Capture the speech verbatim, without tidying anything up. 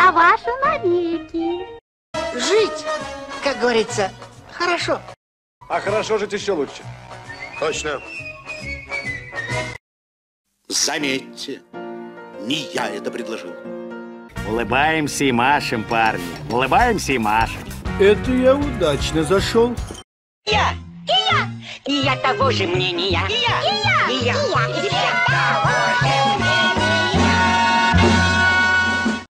а ваша навеки. Жить, как говорится, хорошо. А хорошо жить еще лучше. Точно. Заметьте, не я это предложил. Улыбаемся и машем, парни. Улыбаемся и машем. Это я удачно зашел. Я. И я. И я того же мнения. И я. И я. И я. И я. И я того же мнения.